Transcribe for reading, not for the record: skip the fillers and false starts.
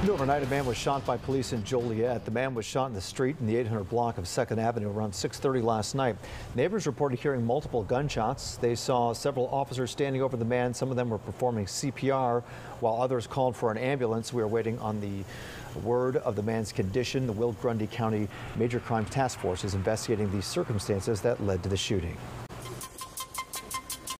Overnight, a man was shot by police in Joliet. The man was shot in the street in the 800 block of 2nd Avenue around 6:30 last night. Neighbors reported hearing multiple gunshots. They saw several officers standing over the man. Some of them were performing CPR, while others called for an ambulance. We are waiting on the word of the man's condition. The Will Grundy County Major Crime Task Force is investigating the circumstances that led to the shooting.